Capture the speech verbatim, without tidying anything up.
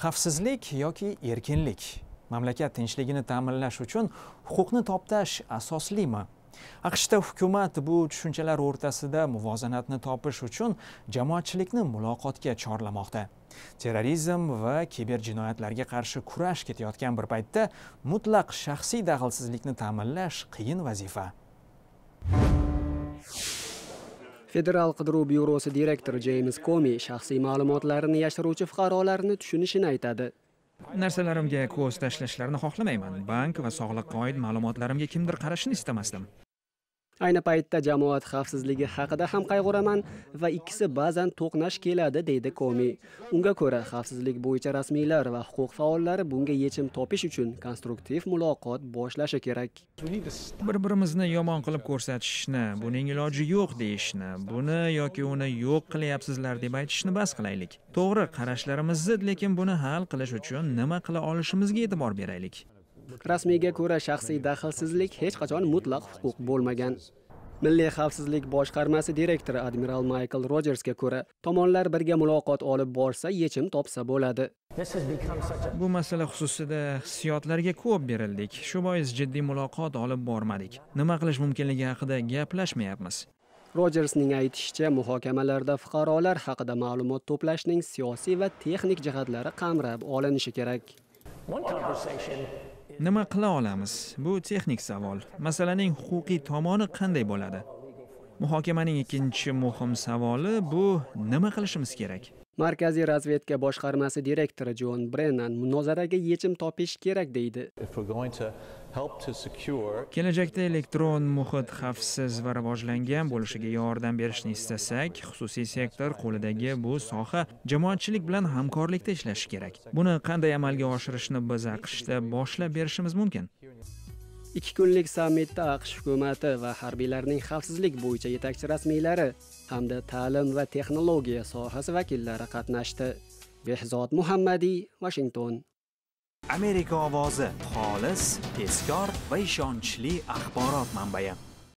Xavfsizlik yoki erkinlik? Mamlakat tinchligini ta'minlash uchun huquqni toptash asoslimi? AQShda hukumat bu tushunchalar o'rtasida muvozanatni topish uchun jamoatchilikni muloqotga chorlamoqda. Terrorizm va kiberjinoyatlarga qarshi kurash ketayotgan bir paytda mutlaq shaxsiy daxlsizlikni ta'minlash qiyin vazifa. Federal qidiruv byurosi direktori James Comey shaxsiy ma'lumotlarini yashiruvchi fuqarolarni tushunishini aytadi. Narsalarimga ko'z tashlashlarini xohlamayman. Bank va sog'liqqa oid ma'lumotlarimga kimdir qarashini istamasdim. Ayni paytda jamoat xavfsizligi haqida ham qayg'uraman va ikkisi ba'zan to'qnash keladi, deydi Comey. Unga ko'ra, xavfsizlik bo'yicha rasmiylar va huquq faollari bunga yechim topish uchun konstruktiv muloqot boshlashi kerak. Bir-birimizni yomon qilib ko'rsatishni, buning iloji yo'q deyishni, buni yoki uni yo'q qilyapsizlar deb aytishni bas qilaylik. To'g'ri, qarashlarimiz zid, lekin buni hal qilish uchun nima qila olishimizga e'tibor beraylik. Rasmiyga ko'ra, shaxsiy daxlsizlik hech qachon mutlaq huquq bo'lmagan. Milliy xavfsizlik boshqarmasi direktori admiral Michael Rogersga ko'ra, tomonlar birga muloqot olib borsa, yechim topsa bo'ladi. Bu masala xususida hissiyotlarga ko'p berildik. Shu bois jiddiy muloqot olib bormadik. Nima qilish mumkinligi haqida gaplashmayapmiz. Rogersning aytishicha, muhokamalarda fuqarolar haqida ma'lumot to'plashning siyosiy va texnik jihatlari qamrab olinishi kerak. Nima qila olamiz? Bu texnik savol. Masalaning huquqiy tomoni qanday bo'ladi? Muhokamaning ikkinchi muhim savoli bu nima qilishimiz kerak? Markaziy razvedka boshqarmasi direktori John Brennan munozaraga yechim topish kerak deydi. Kelajakda elektron muhit xavfsiz va rivojlangan bo'lishiga yordam berishni istasak, xususiy sektor qo'lidagi bu soha jamoatchilik bilan hamkorlikda ishlashi kerak. Buni qanday amalga oshirishni biz AQShda boshlab berishimiz mumkin? Ikki kunlik sammitda AQSh hukumati va harbiylarning xavfsizlik bo'yicha yetakchi rasmiylari hamda ta'lim va texnologiya sohasi vakillari qatnashdi. Behzod Muhammadiy, Washington. Amerika ovozi xolis, tezkor va ishonchli axborot manbai.